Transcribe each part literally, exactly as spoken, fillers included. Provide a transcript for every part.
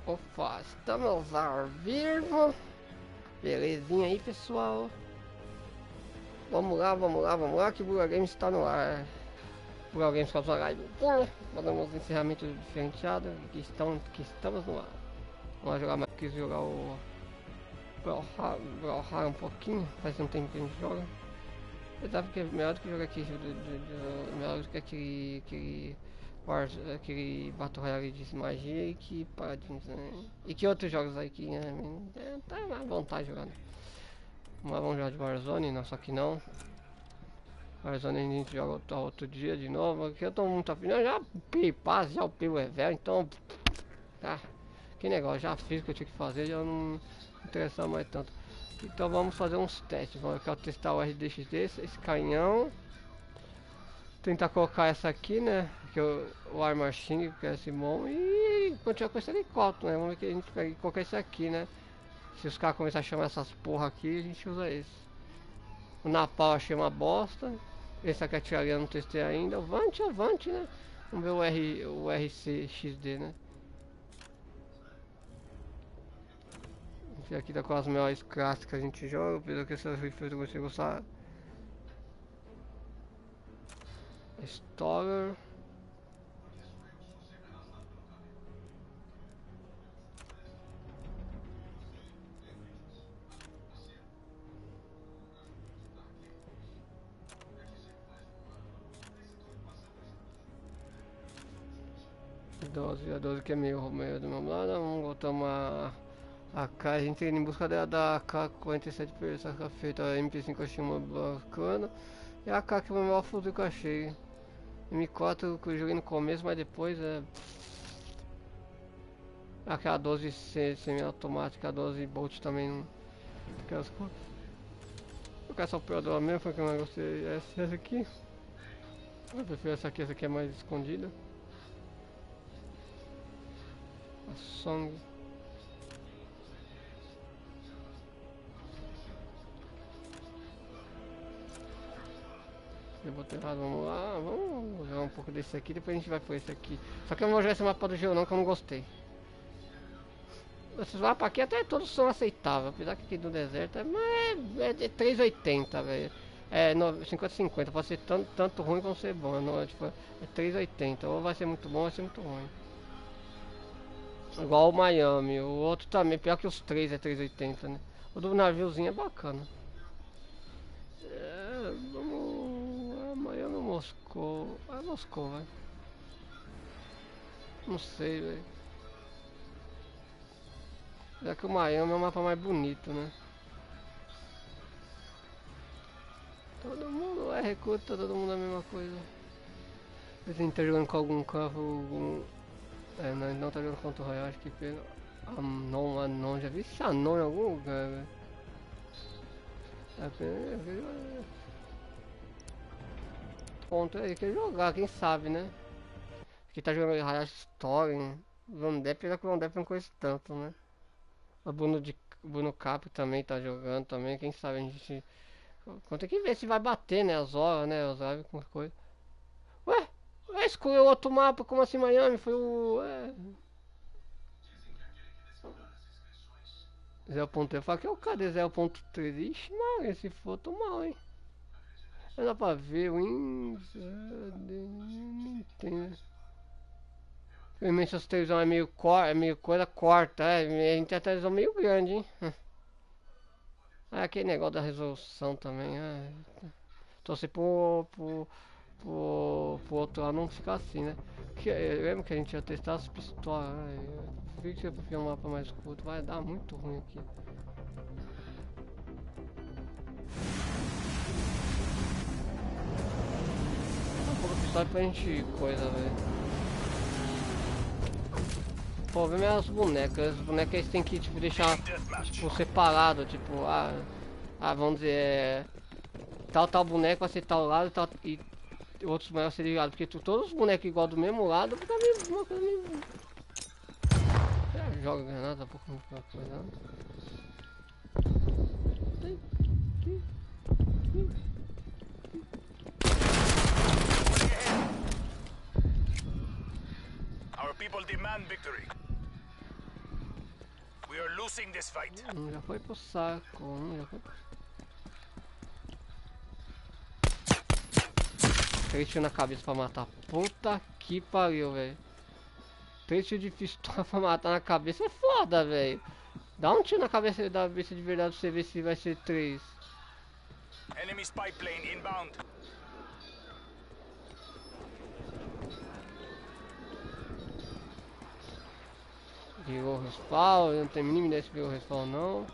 Opa, estamos ao vivo. Belezinha aí, pessoal. Vamos lá, vamos lá, vamos lá, que o Buga Games está no ar. Buga Games faz uma live. Fazemos encerramento diferenciado. Que, estão, que estamos no ar. Vamos jogar mais. Quis jogar o Brawlhalla um pouquinho. Faz um tempo que a gente joga. Eu tava que é melhor do que jogar aqui. De, de, de, melhor do que aquele. aquele Wars, aquele Battle Royale de magia e que Paladins, né? E que outros jogos aí que, né? É, tá à vontade jogando. Mas vamos jogar de Warzone, não, só que não. Warzone a gente joga outro, outro dia de novo. Aqui eu tô muito afim. Eu já upei paz, já upei o Evel, então. Tá. Que negócio, já fiz o que eu tinha que fazer, já não me interessava mais tanto. Então vamos fazer uns testes. Vamos eu testar o R D X D, esse canhão. Tentar colocar essa aqui, né? Que eu, o War Machine, que é esse bom. E continuar com esse helicóptero, né? Vamos ver que a gente pega e colocar esse aqui, né? Se os caras começarem a chamar essas porra aqui, a gente usa esse. O Napal achei uma bosta. Esse aqui a tiraria eu não testei ainda. O Vant, o Vant, né? Vamos ver o, R, o R C X D, né? Esse aqui tá com as melhores classes que a gente joga. Apesar que essas rifles eu gostei de gostar. Stoller. doze, a doze que é meio, meio do meu lado. Vamos botar uma A K, a gente indo em busca da, da A K quarenta e sete feita, a M P cinco eu achei uma bacana. E a A K que é o maior fuzil que eu achei. M quatro que eu joguei no começo, mas depois é. Aquela doze semi-automática, a doze Bolt também não. Aquelas coisas. Eu quero essa operadora mesmo, foi que eu não gostei. Essa, essa aqui. Eu prefiro essa aqui, essa aqui é mais escondida. A Song. Eu botei errado, vamos lá, vamos jogar um pouco desse aqui, depois a gente vai por esse aqui. Só que eu não vou jogar esse mapa do gelo não, que eu não gostei. Esses mapas aqui até todos são aceitáveis, apesar que aqui do deserto é, é, é três oitenta, velho. É cinquenta cinquenta, pode ser tanto, tanto ruim como ser bom, não, é, tipo, é três oitenta, ou vai ser muito bom ou vai ser muito ruim. Igual o Miami, o outro também, pior que os três é três oitenta, né? O do naviozinho é bacana. É, vamos... Miami ou Moscou? É Moscou, velho. Não sei, velho. Já que o Miami é o mapa mais bonito, né? Todo mundo é recruta, todo mundo é a mesma coisa. Se a gente tá jogando com algum carro, algum... É, não, não tá jogando contra o Royal, acho que pega... Anon, Anon, já vi esse Anon em algum lugar, velho. É, ponto aí, quer jogar, quem sabe, né? Quem tá jogando Royal Story, Van Depp, apesar que o Van Depp não conheço tanto, né? O Bruno, de, Bruno Cap também tá jogando também, quem sabe a gente... Tem que ver se vai bater, né, as horas, né, as horas com coisa. Ué, ué, escolheu outro mapa, como assim Miami? Foi o... É... zero ponto três, fala que é o cadê zero ponto três? Ixi, não, esse for tô mal, hein. Não dá pra ver o índice... Não entendo. Infelizmente essa televisão é meio, cor, é meio coisa corta, é, a gente tem a televisão meio grande, hein. Ah, aquele negócio da resolução também, é. Torcer pro, pro, pro, pro outro lado não ficar assim, né? Que, eu lembro que a gente ia testar as pistolas, né? Eu vi que eu prefiro um mapa mais curto, vai dar muito ruim aqui. Um pouco de pistola pra gente coisa, velho. Pô, vê minhas bonecas, as bonecas eles tem que tipo, deixar tipo, separado, tipo, ah, ah, vamos dizer, é, tal tal boneco vai ser tal lado tal, e outros bonecos vai ser ligado, porque tu, todos os bonecos igual do mesmo lado, fica meio, uma coisa meio... Já joga granada, um pouco uma coisa, não? Our people demand victory. We are losing this fight. Hum, já foi pro saco, hum, já foi pro... Três tiros na cabeça pra matar. Puta que pariu, velho. Três tiros de pistola pra matar na cabeça é foda, velho. Dá um tiro na cabeça da cabeça de verdade pra você ver se vai ser três. Enemy spy plane inbound. Virou o respawn, eu não tenho a mínima ideia se virou o respawn ou não.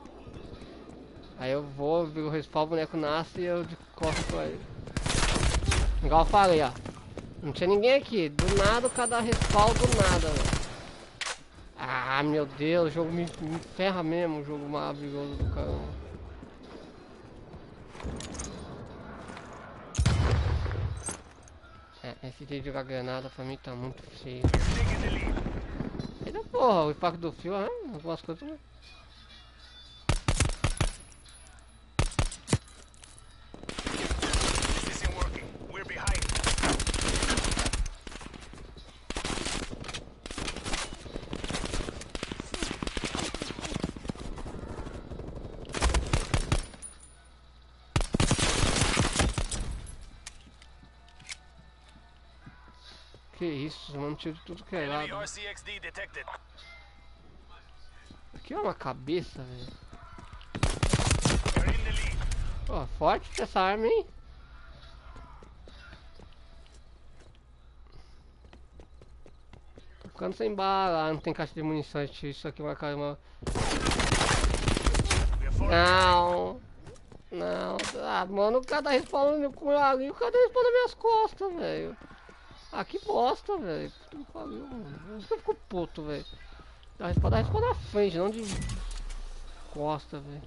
Aí eu vou, viro o respawn, o boneco nasce e eu de costas pra ele. Igual eu falei, ó. Não tinha ninguém aqui. Do nada o cara dá respawn do nada, velho. Ah, meu Deus, o jogo me, me ferra mesmo, o jogo maravilhoso do caramba. É, esse jeito de jogar granada pra mim tá muito feio. Ainda porra, o impacto do fio, né? Algumas coisas também. Que isso, mano, tiro de tudo que é lado. Aqui é uma cabeça, velho. Ó, forte essa arma, hein? Tô ficando sem bala, ah, não tem caixa de munições, isso aqui vai cair uma... Não! Não, ah, mano, o cara tá respawnando com ali, o cara tá respawnando nas minhas costas, velho. Ah, que bosta, velho. Puta que pariu, mano. Por isso que eu fico puto, velho. Dá respawn, dá respawn na frente, não de costa, velho.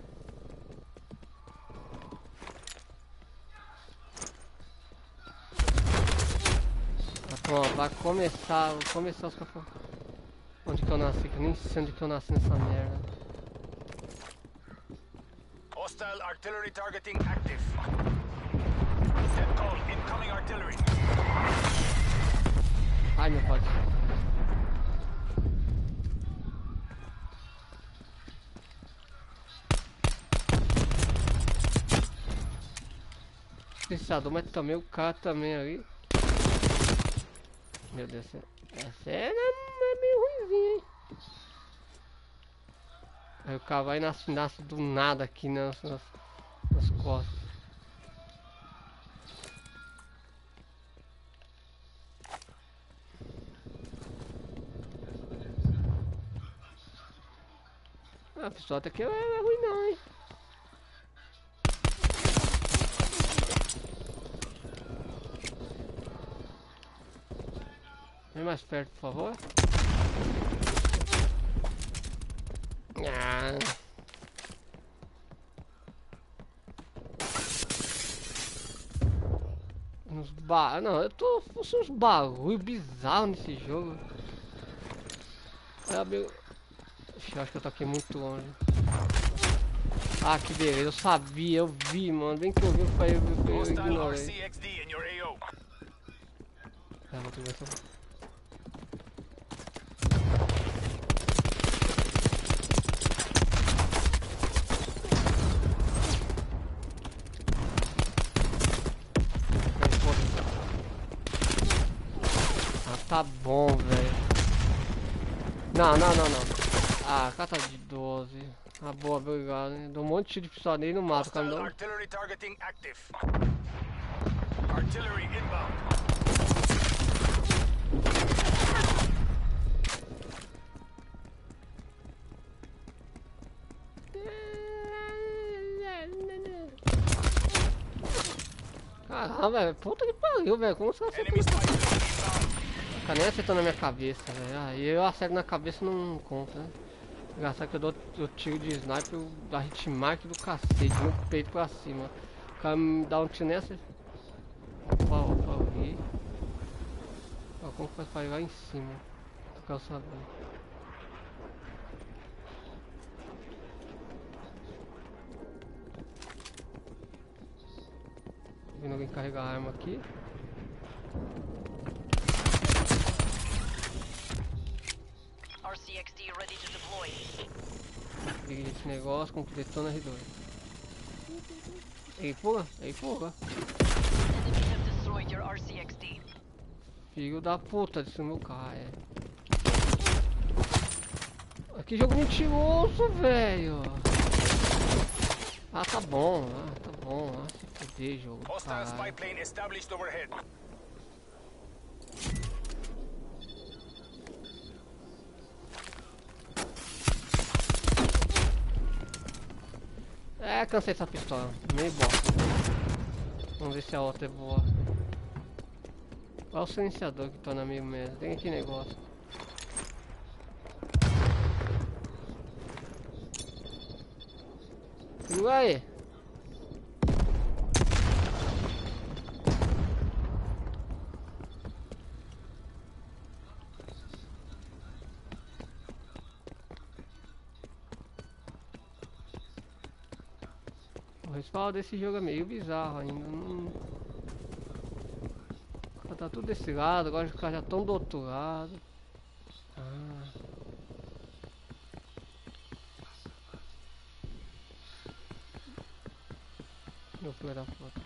Ah, pronto, vai começar, vai começar os cafés. Onde que eu nasci? Que eu nem sei onde que eu nasci nessa merda. Hostile artillery targeting active. Set call, incoming artillery. Ai, meu pai. Silenciador, mas também o cara também ali. Meu Deus, essa é, é meio ruimzinha, hein? Aí o cara vai e nasce, nasce do nada aqui nas, nas, nas costas. Ah, a pistola até que é, é ruim não, hein? Vem mais perto, por favor. Ah. Uns ba... Não, eu tô... Fosse uns bagulho bizarro nesse jogo. É, meu... Ixi, eu acho que eu tô aqui muito longe. Ah, que beleza, eu sabia, eu vi, mano. Bem que eu vi, eu, eu, eu ignorei. É, vou ter que ver. Ah, tá bom, velho. Não, não, não, não. Ah, cá tá de doze. Ah, boa, obrigado, hein? Dou um monte de tiro de pistola nele e não mata, cara. Não. Artillery targeting active. Artillery inbound. Caramba, velho. Puta que pariu, velho. Como você acertou isso? O cara nem acertou na minha cabeça, velho. Aí eu acerto na cabeça não conta, né? Engraçado que eu dou eu tiro de sniper da hitmark do cacete, no peito pra cima. O cara me dá um tiro nessa. Opa, opa, eu vi. Ó, como faz pra ir lá em cima? Eu quero saber. Tô vendo alguém carregar a arma aqui. R C X D ready to deploy. Liga esse negócio com detona R dois. Ei, pula, ei, pula. Enemies have destroyed your R C X D. Filho da puta, desse meu carro, é. Ah, que jogo mentiroso, velho. Ah, tá bom, ah, tá bom. Ah, se fuder, jogo. Hostile spy Caralho. plane established overhead. É, cansei essa pistola. Meio bosta. Vamos ver se a outra é boa. Olha o silenciador que torna meio merda. Tem aqui negócio. Segura aí. O respaldo desse jogo é meio bizarro ainda. Não... Tá tudo desse lado, agora os caras já estão do outro lado. Ah. Meu filho da puta.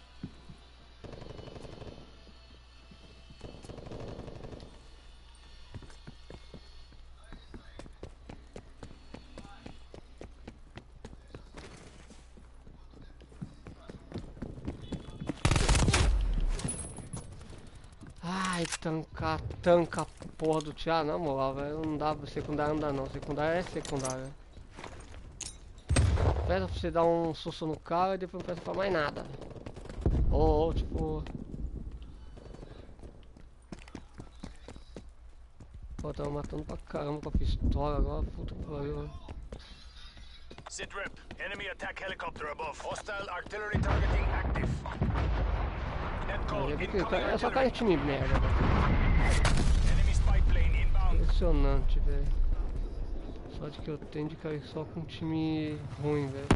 Ai, tancar, tanca a porra do Thiago, na moral, velho. Não dá, secundário não dá não. Secundário é secundário. Peça pra você dar um susto no cara e depois não peça pra mais nada. Ou, ou tipo. Pô, tava matando pra caramba com a pistola agora, puta que pariu. Sitrep, enemy attack helicopter above. Hostile artillery targeting active. Net call, É, porque incoming é só cara artillery. de time merda, velho. Enemy spy plane inbound. Impressionante, velho. Só de que eu tenho de cair só com um time ruim, velho.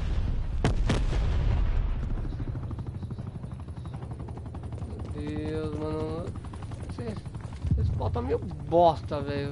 Meu Deus, mano. Esse, esse pau tá meio bosta, velho.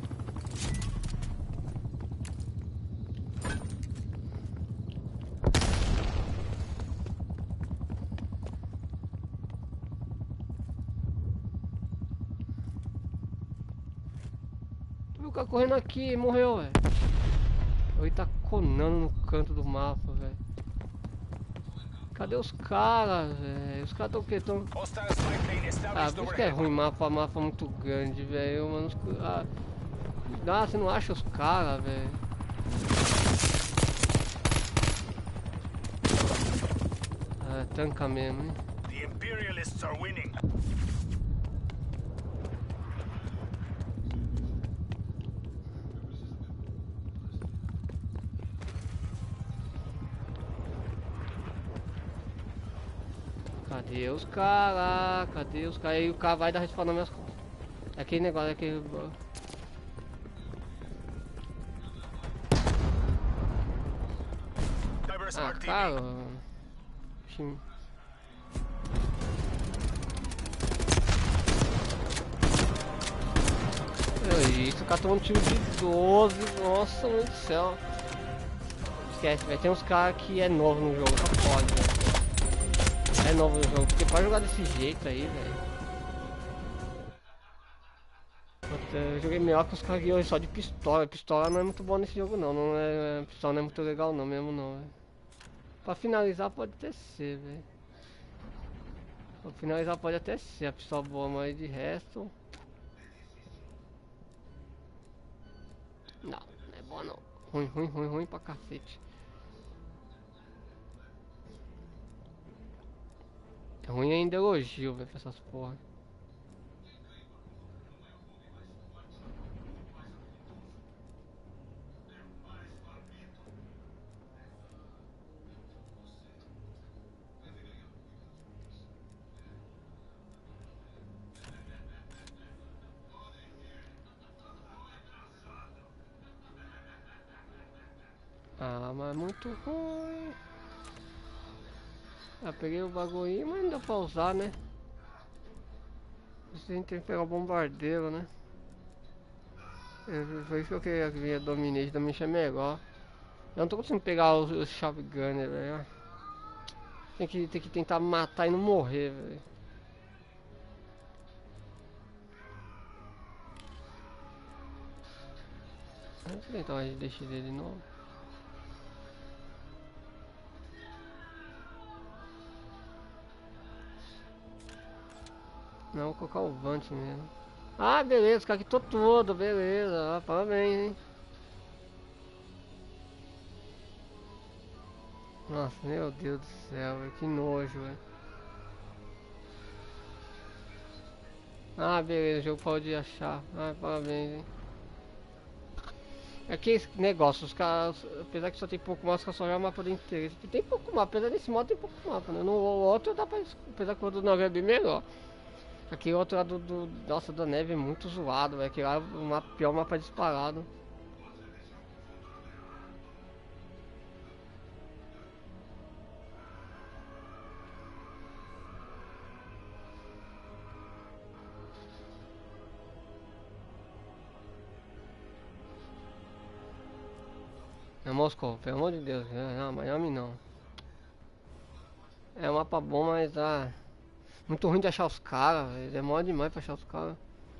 Tu viu o cara correndo aqui e morreu, velho. Ele tá conando no canto do mapa, velho. Cadê os caras, velho? Os caras tão que tão... Hostile spy plane Ah, established por isso que é overhead. ruim mapa, mapa muito grande, velho. Mano, os... ah, ah, você não acha os caras, velho. Ah, tanca mesmo, hein? The Imperialists are winning. Cadê os caras? Cadê os caras? Aí o cara vai dar respawn nas minhas costas. É aquele negócio, é aquele... Cyber Ah, Smart T V. cara... Sim. Isso, o cara tomou um tiro de doze, nossa, meu Deus do céu. Esquece, velho, tem uns caras que é novo no jogo, só pode, velho. É novo no jogo, porque pode jogar desse jeito aí, velho. Eu joguei melhor que os caras que só de pistola. Pistola não é muito bom nesse jogo não, não é, pistola não é muito legal não mesmo não, velho. Pra finalizar pode até ser, velho. Pra finalizar pode até ser a pistola boa, mas de resto... Não, não é bom não. Ruim, ruim, ruim, ruim pra cacete. É ruim ainda elogio, velho, pra essas porra. Ah, mas é muito ruim. Ah, peguei o bagulho, mas não dá pra usar, né? A gente tem que pegar o bombardeiro, né? É, foi isso que eu queria ver a Dominate. Dominate é melhor. Eu não tô conseguindo pegar os, os Shotgunner, velho. Tem que, tem que tentar matar e não morrer, velho. Vamos tentar uma D X D de novo. Não, vou colocar o Vant mesmo. Ah, beleza, cara, aqui tô todo, beleza. Ah, parabéns, hein. Nossa, meu Deus do céu, véio, que nojo, velho. Ah, beleza, o jogo pode achar. Ah, parabéns, hein. É que esse negócio, os caras, apesar que só tem pouco mapa, os caras só jogam o mapa do interesse. Tem pouco mapa, apesar desse modo tem pouco mapa, né? No outro dá pra, apesar que o outro do navio é bem melhor. Aquele outro lá do, do, nossa, da neve é muito zoado, velho. Aquele lá é o mapa, pior mapa disparado. É Moscou, pelo amor de Deus, não, Miami não. É um mapa bom, mas ah, muito ruim de achar os caras, demora demais pra achar os caras.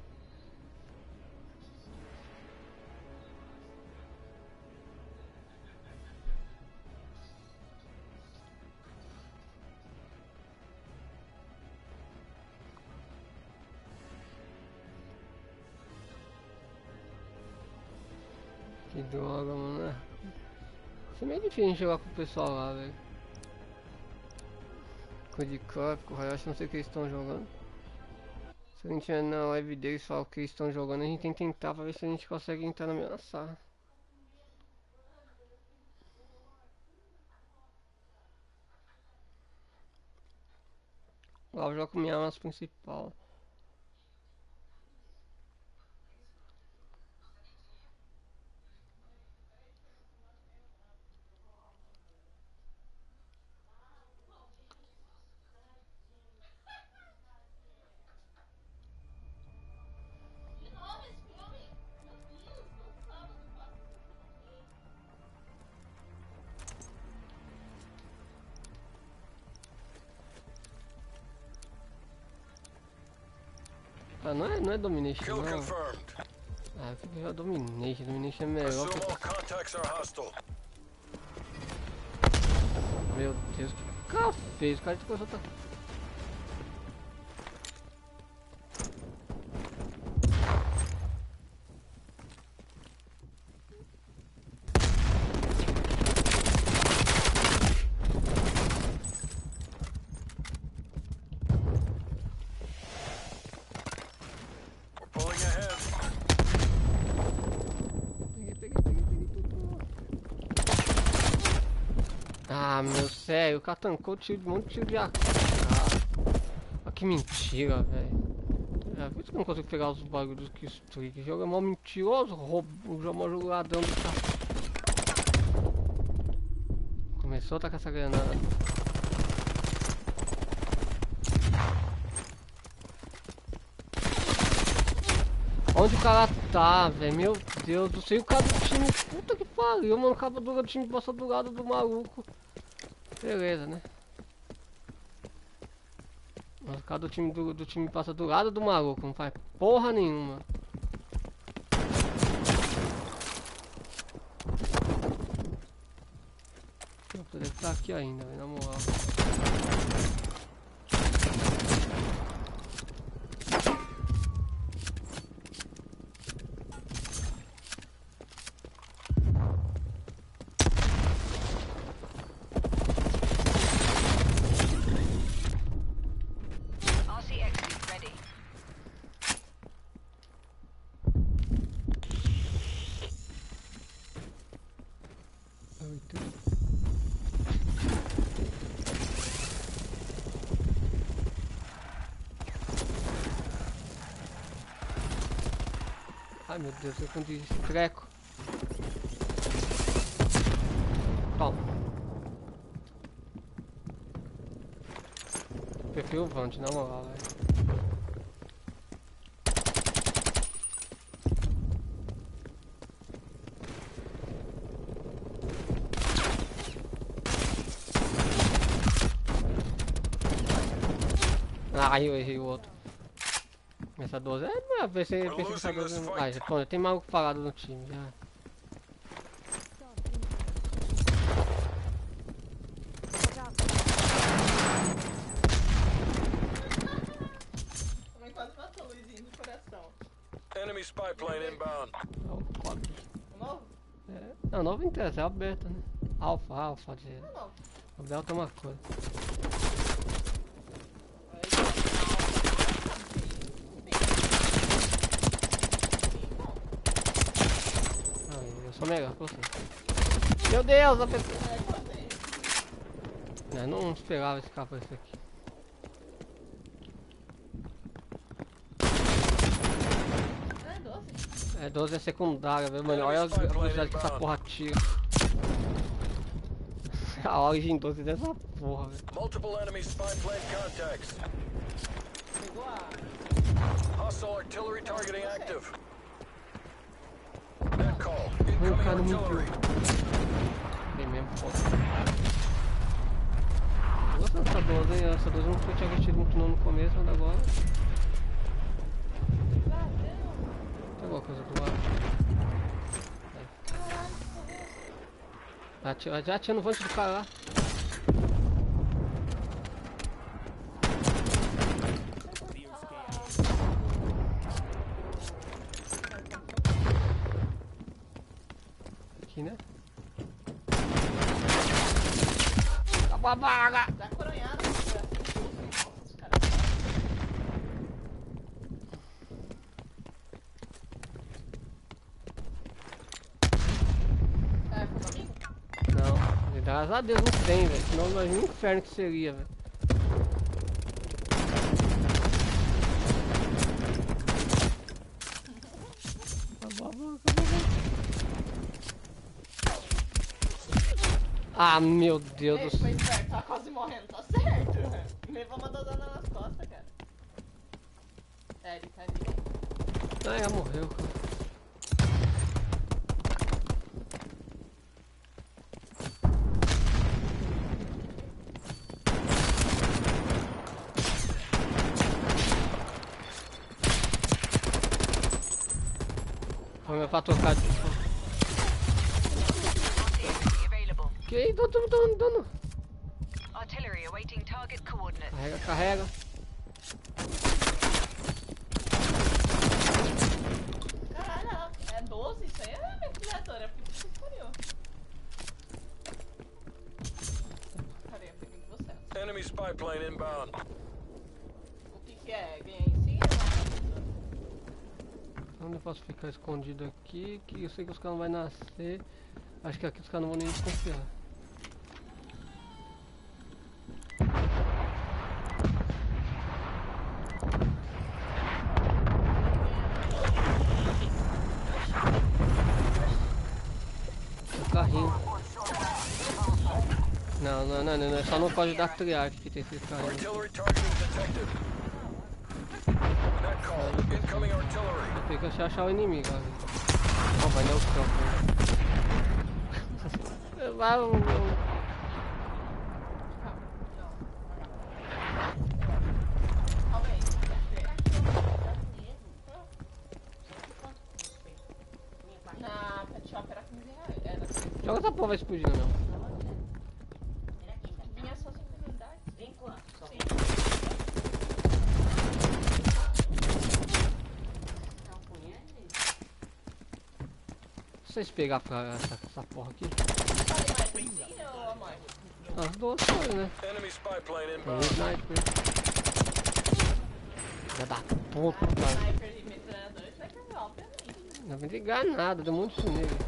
Que droga, mano, né? Isso é meio difícil jogar com o pessoal lá, velho. Com o de Cup, com o Hayashi, não sei o que eles estão jogando. Se a gente tiver na live deles falar o que eles estão jogando, a gente tem que tentar pra ver se a gente consegue entrar na mesma sala. Lá eu jogo com minha arma principal. Ah, não é, não é Domination, Kill não. confirmed. Ah, eu fico já Domination, Domination é melhor. Assume Que... all contacts are hostile. Meu Deus, que cara fez? O cara começou a... We're pulling ahead. Peguei, peguei, peguei, peguei tudo. Ah, meu, sério, o cara tancou tiro, um monte de tiro de A K. Ah, que mentira, velho. É, por isso que eu não consigo pegar os bagulhos do Killstreak. O jogo é mó mentiroso, roubo, o jogo é mó jogo ladrão do cara. Começou a tacar essa granada. Onde o cara tá, velho? Meu Deus do céu. O cara do time. Puta que pariu, mano. O cara do time passou do lado do maluco. Beleza, né? Mas o cara do time, do, do time passa do lado do maluco. Não faz porra nenhuma. Deve estar aqui ainda, véio, na moral. R C X D ready. Ai meu Deus, eu confundi esse treco. Toma. Prefiro o Vant, na moral, velho. Ah, eu errei o outro. Essa doze é, mas pensei, pensei que essa doze é... Ah, já, pronto, tem maluco parado no time, já. Também quase matou o Luizinho do coração. Enemy spy plane inbound. É o código. O novo? É, não, não interessa, é a beta, né? Alfa, alfa, de... O novo. A beta é uma coisa. Ah, eu sou melhor que você. Meu Deus, a pessoa... Eu não esperava esse capa isso aqui. Ah, doze. É, doze é secundária, velho, mano. Olha a velocidade que essa porra tira. A origem doze dessa porra, velho. Multiple enemy spy plane contacts. Pegou a... Hostile artillery targeting active. Net call. Meu Incoming cara não artillery. Bem mesmo, foda. Eu gosto dessa doze, hein? Essa doze eu não tinha vestido muito não no começo, mas agora... Tem alguma coisa do lado? Já tinha, já tinha no vante do cara lá. Aqui, né? Acabou a vaga! Dá coronhada no coração. Os caras... Ah, foi comigo? Não, graças a Deus não tem, velho. Senão imagina o inferno que seria, velho. Acabou a vaga, acabou a vaga. Ah, meu Deus do Ei, céu. foi esperto, tá quase morrendo, tá certo. Levou uma dosana nas costas, cara. É, ele tá ali. Ah, já morreu, cara. Foi pra trocar de... Available. Que? Tô, tô, tô andando. Artillery awaiting target coordinates. Carrega, carrega. Caralho, é doze? Isso aí é metralhadora, porque você pariu. Cadê? Eu peguei com você. Enemy spy plane inbound. O que que é? Ganhar em si ou Onde eu posso ficar escondido aqui? Que eu sei que os caras não vão nascer. Acho que aqui os caras não vão nem desconfiar. O carrinho. Não, não, não, não, não. Só não pode dar triagem que tem esse carrinho. Artillery targeting detected. Net call. Incoming artillery. Tem que achar, achar o inimigo, ó. Ó, vai dar o campo. Vai, um, um. na pet shop era quinze reais. Era Joga essa porra, vai explodir, não. vinha só cinco unidades. Vem quanto? Só Sim. não conhece? Se vocês pegar pra essa, essa porra aqui. Falei mais assim ou a mais? As duas coisas, né? Enemy spy plane Tem um inbound. sniper. Já dá puta, Ah, cara. sniper e metralhador, isso vai cagar, obviamente. Não vai ligar nada, deu um monte de nele.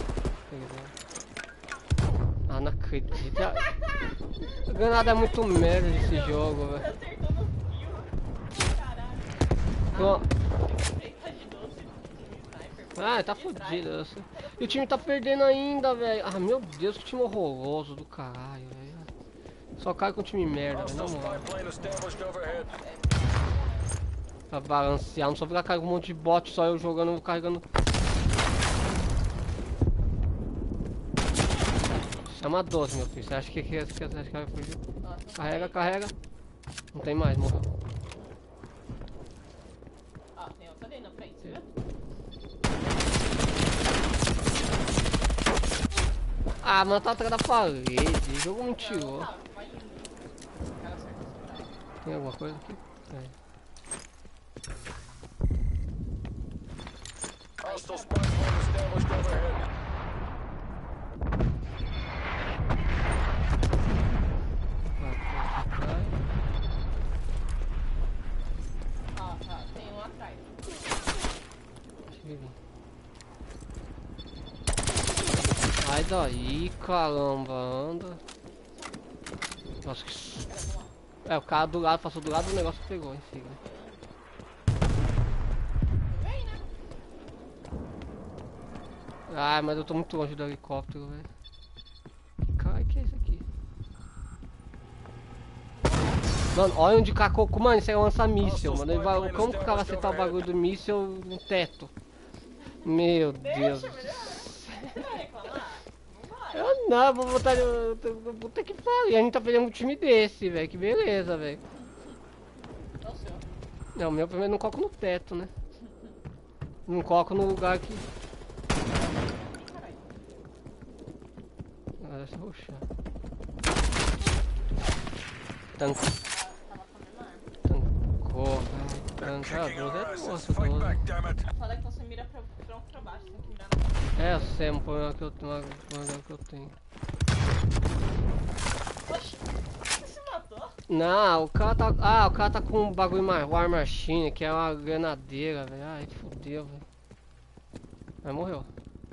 Ah, não acredito. A granada é muito merda desse jogo, velho. Acertou no fio. Caralho. Pronto. Tem que tá de doce no sniper. Ah, tá fodido. eu sei. E o time tá perdendo ainda, velho. Ah, meu Deus, que time horroroso do caralho, velho. Só cai com time merda, velho. Na Hostile moral. spy plane established overhead. Pra balancear, não só ficar carregando um monte de bot, só eu jogando, carregando. Chama doze, meu filho. Você acha que que que- você acha que vai fugir? Carrega, carrega. Não tem mais, morreu. Você viu? Ah, mano, tá atrás da parede. Jogo não tirou. Não, tá, vai indo. O cara acertou esse cara. Tem alguma coisa aqui? É. Hostile spy plane established overhead. Ó, tá, tem um atrás. Sai daí, caramba, anda. Nossa, que... É, o cara do lado passou do lado do negócio pegou em cima. Vem, né? Ah, mas eu tô muito longe do helicóptero, velho. Que cara que é esse aqui? Mano, olha onde cacou. Mano, isso aí é um lança-míssel, mano. Ele vai... Como que o cara vai acertar o bagulho do míssel no teto? Meu Deus. Deixa, melhor. Você vai reclamar? Não vai. Eu não, vou botar. Puta que pariu. A gente tá perdendo um time desse, velho. Que beleza, velho. É o seu. Não, o meu primeiro não coloco no teto, né? Não coloco no lugar que. Ih, caralho. Ah, deixa eu ruxar. Tanco. Tava com a mesma arma. Tancou, velho. Tancar Kicking doze our é asses. nossa, Fight doze. back, damn it. Foda que você mira pra tronco pra baixo, tem que mirar na. É, eu sei, é um problema que eu tenho. Um problema que eu tenho. Oxi, você se matou? Não, o cara tá. Ah, o cara tá com um bagulho mais War Machine, que é uma granadeira, velho. Ai, fodeu, velho. Mas morreu.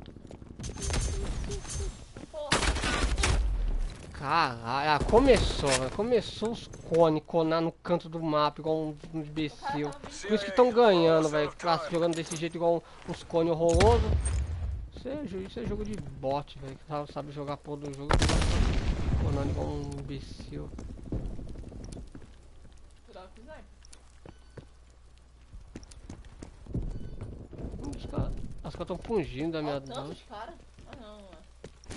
Porra. Caralho, ah, começou, velho. Começou os cones conar no canto do mapa, igual um, um imbecil. Por isso que estão ganhando, velho. Ficar jogando desse jeito, igual um, uns cones horrorosos. Isso é, jo- isso é jogo de bot, velho. Que sabe, sabe jogar porra do jogo. Conando igual um imbecil. Cuidado com o sniper. Os caras os caras tão fugindo da minha Ó, tanto dança. de cara. Ah, não, não é.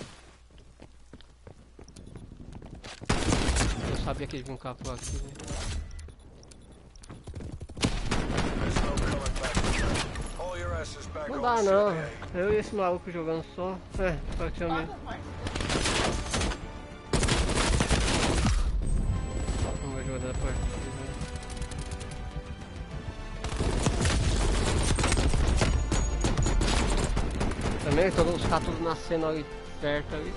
Eu sabia que eles vinham cá por aqui, velho. There's no coming back. Haul your asses back Não on dá the não. C I A. Eu e esse maluco jogando só. É, praticamente. Quantas marcas? Vamos ver jogar da partida. Também todos os caras todos nascendo ali perto ali.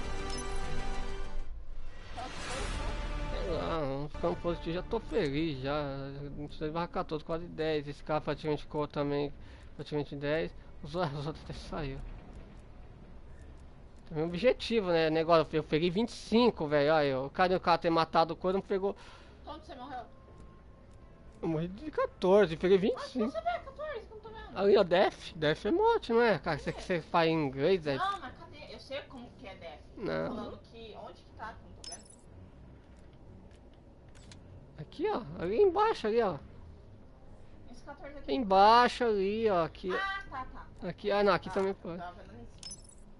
Sei lá, um campo positivo, já tô feliz já. Não precisa marcar todos, quase dez. Esse cara praticamente ficou também praticamente dez. Os, os outros até saiu. Também um objetivo, né? Negócio, eu peguei vinte e cinco, velho. Olha, o cara, o cara ter matado o coisa não pegou. Como você morreu? Eu morri de quatorze, peguei vinte e Mas cinco. você vê, quatorze, que eu não tô vendo. Ali, ó, Def. Def é morte, não é? Cara, isso aqui você faz em inglês, é. Não, mas cadê? Eu sei como que é def. Não. Falando que. Onde que tá? Que eu não tô vendo. Aqui, ó. Ali embaixo, ali, ó. Esse quatorze aqui. Embaixo ali, ó. Aqui, Ah, tá, tá. aqui. Ah, não, aqui Tá, também pode. Tava vendo ali em cima.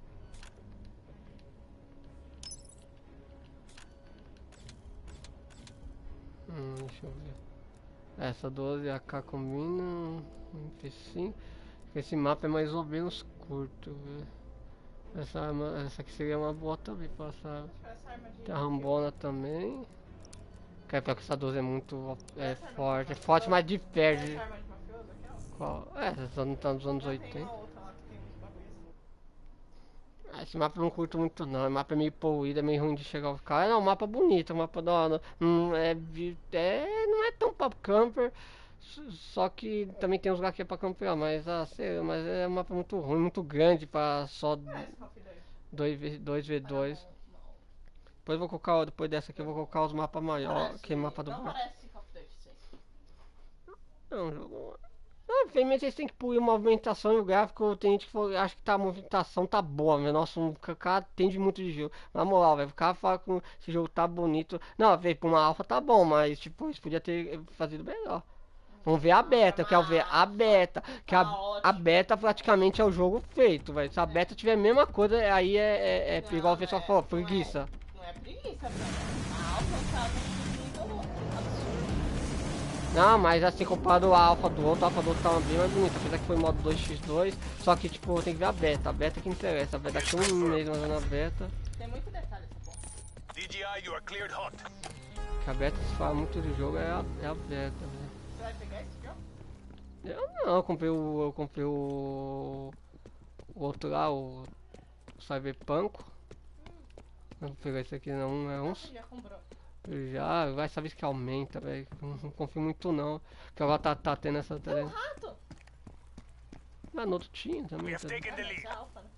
Hum, deixa eu ver. Essa doze A K combina. um F cinco. Esse mapa é mais ou menos curto, velho. Essa, arma- essa aqui seria uma boa também passar. Deixa eu ver essa arma de. Tem a Rambona também. Que é pior que essa doze é muito é, Essa arma forte. É de forte, mas de Essa perde. arma de mafioso aqui, ó. Qual? É, essa não tá nos anos Não, Tem oitenta. uma outra lá que tem uns bagulhos assim. Ah, esse mapa eu não curto muito não, o mapa é meio poluído, é meio ruim de chegar ao cara. Não, o mapa é bonito, o mapa não, não, não é, vi- é, não é tão pra camper, s- só que também tem uns lugares que é pra campear, mas, ah, sei, mas é um mapa muito ruim, muito grande pra só Ah, esse Call of Duty. dois v dois. Ah, não, não. Depois eu vou colocar, depois dessa aqui eu vou colocar os mapas maiores, Parece- que mapa do... Não parece Call of Duty, sim. Não, jogo... Não, infelizmente eles têm que polir movimentação e o gráfico, tem gente que for- acha que tá, a movimentação tá boa, mas nossa, um ca- cara entende muito de jogo. Na moral, velho, o cara fala que esse jogo tá bonito. Não, velho, pra uma alfa tá bom, mas tipo, isso podia ter fazido melhor. Vamos ver a beta, eu quero ver a beta. Que a, Tá a ótimo. beta praticamente é o jogo feito, velho. Se a beta tiver a mesma coisa, aí é, é, é Não, igual o pessoal é- falou, não é- preguiça. Não é preguiça, velho. A alfa tá num nível absurdo. Não, mas assim, comparado ao alfa do outro, o alfa do outro tava bem mais bonito. Apesar que foi modo dois por dois, só que tipo, tem que ver a beta. A beta que interessa. A beta daqui a um mês, mas na beta. Tem muito detalhe essa porra. D J I, you are cleared hot. Que a beta se fala muito do jogo é a, é a beta, velho. Você vai pegar esse jogo? Eu não, eu comprei o. Eu comprei o. O outro lá, o. o Cyberpunk. Não vou pegar esse aqui não, é uns. Você já comprou. Já, vai saber que aumenta, velho. Não, não confio muito não. Que agora tá, tá tendo essa. Tá É um tendo... rato! Ah, no outro tinha We também. have Tá... taken Ah, the mas lead. é alfa, né?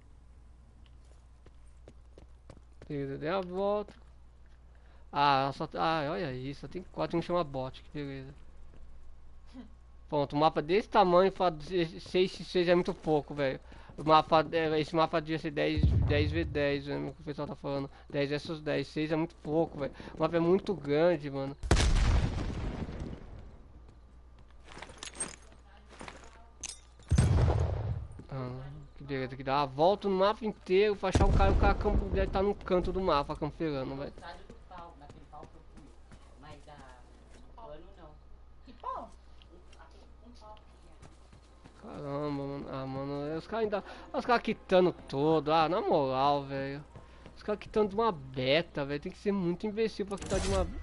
Beleza, dei a volta. Ah, só. Ah, olha isso, só tem quatro, não chama bot, que beleza. Pronto, um mapa desse tamanho, seis por seis é muito pouco, velho. O mapa, é, esse mapa devia ser dez vezes dez, né, que o pessoal tá falando. dez versus dez, seis é muito pouco, velho. O mapa é muito grande, mano. Ah, que beleza, que dá a volta no mapa inteiro pra achar um cara, o cara campo, deve estar no canto do mapa, camperando, velho. Estádio do pau, naquele pau que eu fui. Mas da. Pano não. Que pau? Um pau pequeno. Caramba, mano. Ah, mano, os caras ainda. Os caras quitando todo. Ah, na moral, velho. Os caras quitando de uma beta, velho. Tem que ser muito imbecil pra quitar de uma.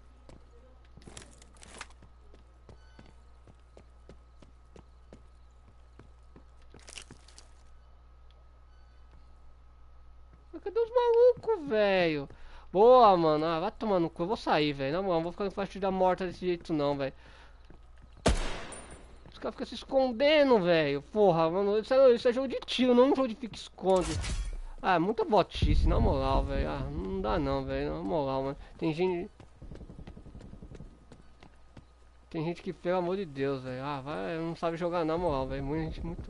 Mas cadê os malucos, velho? Boa, mano. Ah, vai tomar no cu. Eu vou sair, velho. Na moral, não vou ficar em partida morta desse jeito, não, velho. Os caras ficam se escondendo, velho. Porra, mano, isso é, isso é jogo de tiro, não um jogo de fica-esconde. Ah, é muita botice, na moral, velho. Ah, não dá não, velho. Na moral, mano. Tem gente. Tem gente que, pelo amor de Deus, velho. Ah, vai, não sabe jogar na moral, velho. Muita gente muito.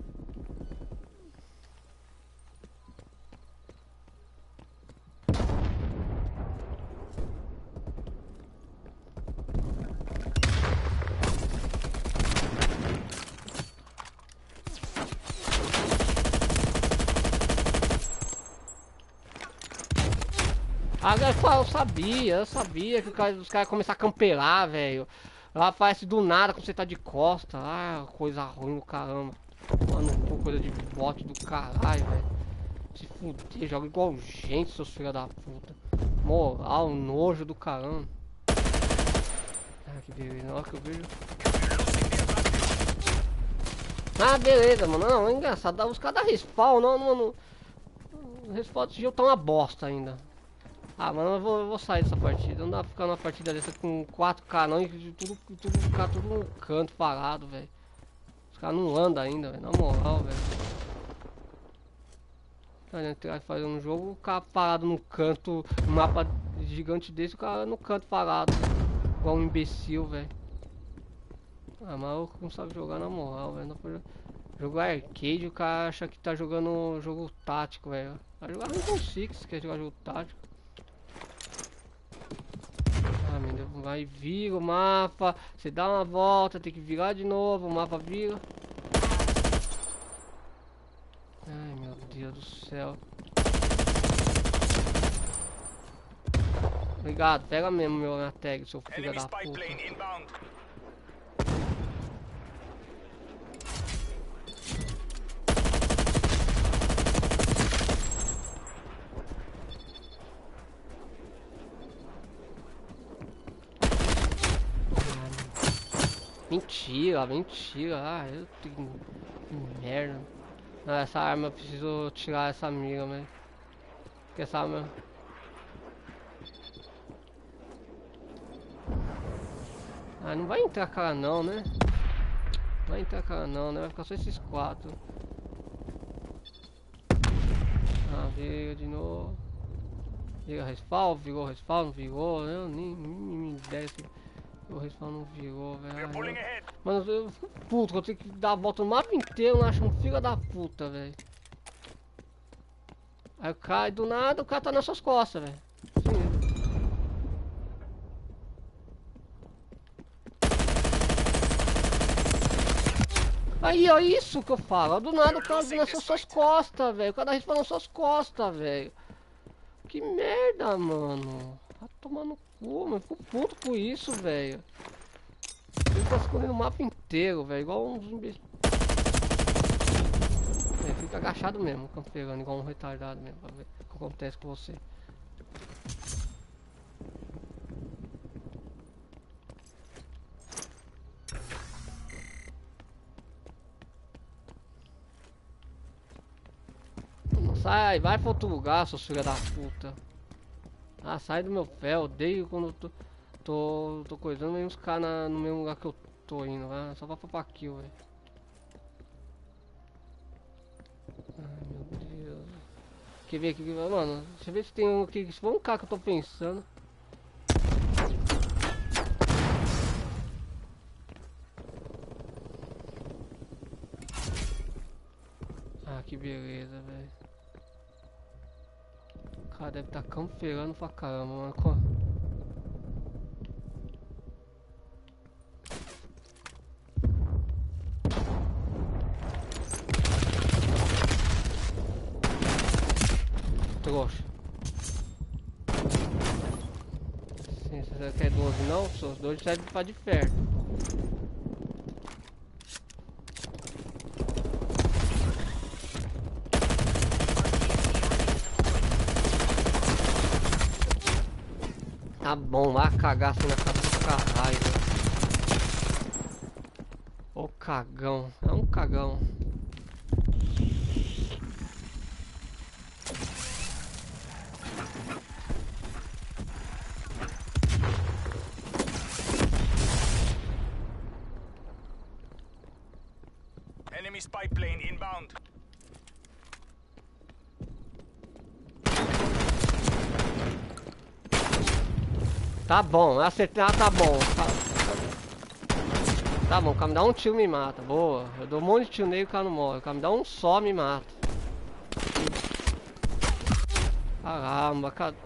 Ah, eu sabia, eu sabia que cara, os caras começaram a camperar, velho. Ela aparece do nada quando você tá de costa. Ah, coisa ruim do caramba. Mano, pô, coisa de bot do caralho, velho. Se fuder, joga igual gente, seus filhos da puta. Moral, nojo do caramba. Ah, que beleza, na hora que eu vejo. Ah, beleza, mano. Não, é engraçado. Os caras da respawn, não, mano. O respawn desse jogo tá uma bosta ainda. Ah, mano, eu vou, eu vou sair dessa partida. Não dá pra ficar numa partida dessa com quatro canões e tudo, tudo, ficar tudo no canto parado, velho. Os caras não andam ainda, velho. Na moral, velho. Cara, entrar e fazer um jogo, o cara parado no canto, um mapa gigante desse, o cara no canto parado. Igual um imbecil, velho. Ah, mas não sabe jogar na moral, velho. Jogar arcade, o cara acha que tá jogando jogo tático, velho. Vai jogar Rainbow Six, quer jogar jogo tático. Ah, meu Deus, vai, vira o mapa. Você dá uma volta, tem que virar de novo, o mapa vira. Ai, meu Deus do céu. Obrigado, pega mesmo meu na tag, seu filho Enemy da spy puta. plane inbound. Mentira, mentira. Ah, eu tenho. Que merda. Não, essa arma eu preciso tirar essa mira, mas. Porque essa arma. Ah, não vai entrar cara não, né? Não vai entrar cara não, né? Vai ficar só esses quatro. Ah, vira de novo. Vira respawn, virou respawn, não virou. Eu nem, nem me ideia se o respawn não virou, We are velho. pulling ahead. Mano, eu fico puto, eu tenho que dar a volta no mapa inteiro, não acho um filho da puta, velho. Aí o cara, do nada, o cara tá nas suas costas, velho. Sim. Aí, ó, isso que eu falo. Do nada o cara vem nas suas, suas costas, velho. O cara respawn nas suas costas, velho. Que merda, mano. Vai tomar no cu, mano. Fico puto com isso, velho. Ele tá escondendo o mapa inteiro, velho. Igual um zumbi. É, fica agachado mesmo, campeando, igual um retardado mesmo, pra ver o que acontece com você. Sai, vai pra outro lugar, seus filha da puta. Ah, sai do meu pé, odeio quando eu tô, tô, tô coisando e os caras no mesmo lugar que eu tô indo, vai. Só pra papar kill, velho. Ai, meu Deus. Quer ver aqui, mano? Deixa eu ver se tem um aqui. Se for um cara que eu tô pensando. Ah, que beleza, velho. O cara deve estar tá campeando pra caramba, mano. Trouxa. Sim, você quer doze não? Seus dois servem pra de ferro. Tá bom, vai cagar assim na cabeça do caralho. Ô cagão, é um cagão. Enemy spy plane inbound. Tá bom, acertei, ah, tá bom. Tá, tá bom, o cara me dá um tiro me mata, boa. Eu dou um monte de tiro nele e o cara não morre. O cara me dá um só me mata. Caramba, cara.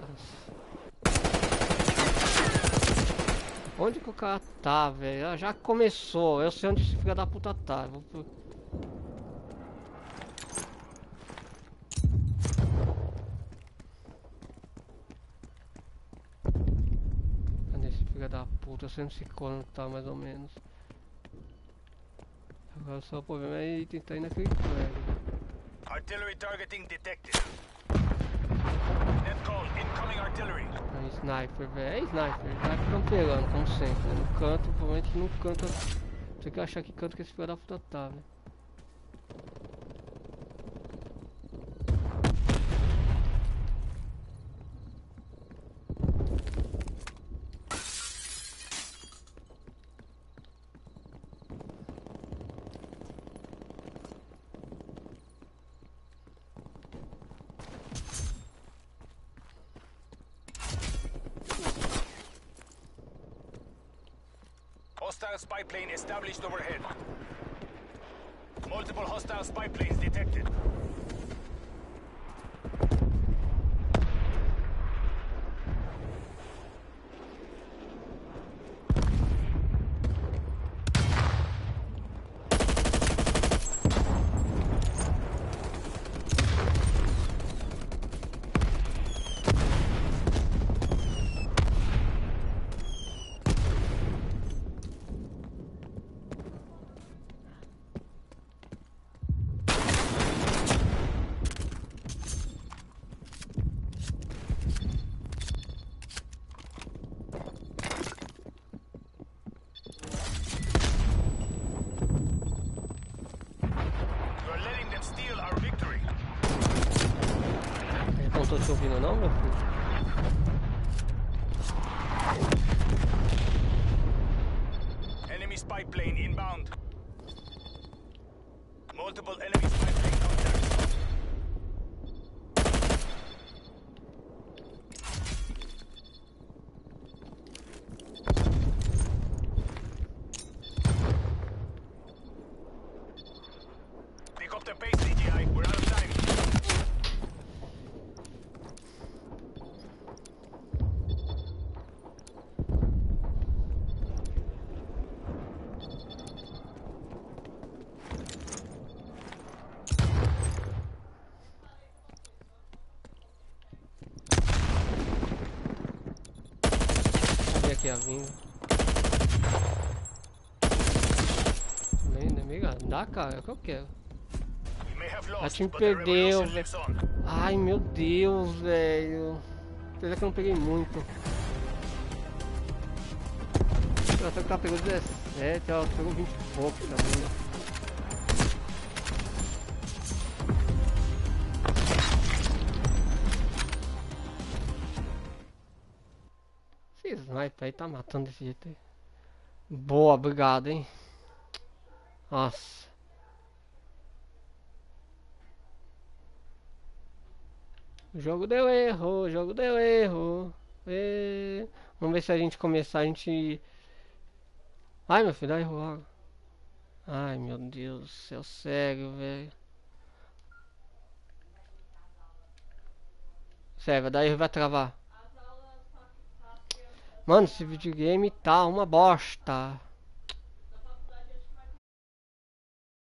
Onde que o cara tá, velho? Ah, já começou, eu sei onde esse filho da puta tá. Vou... Filha da puta, eu sei onde esse corno tá mais ou menos. Agora só o problema é tentar ir naquele prédio. Artillery targeting detected. Net call, incoming artillery. É sniper, velho. É sniper, sniper campeando, como sempre. No canto, provavelmente no canto. Você que achar que canto que esse filho da puta tá, velho. Hostile spy plane established overhead. Multiple hostile spy planes detected. Não tô te ouvindo não, meu filho? Enemy spy plane inbound. Multiple enemy spy plane contacts. Pick up the pace, D J I. We're out of time. Cadê aqui a vinda? dá, cara, é o que eu quero. We may have A lost, time but the perdeu, revolution lives on. Ai, meu Deus, velho. Apesar que eu não peguei muito. Eu até que ela pegou dezessete, ela pegou vinte e pouco também. Esse sniper aí tá matando desse jeito aí. Boa, obrigado, hein. Nossa. O jogo deu erro, o jogo deu erro. E... Vamos ver se a gente começar, a gente... Ai, meu filho, dá erro logo. Ai, meu Deus do céu, sério, velho. Sério, vai dar erro e vai travar. Mano, esse videogame tá uma bosta.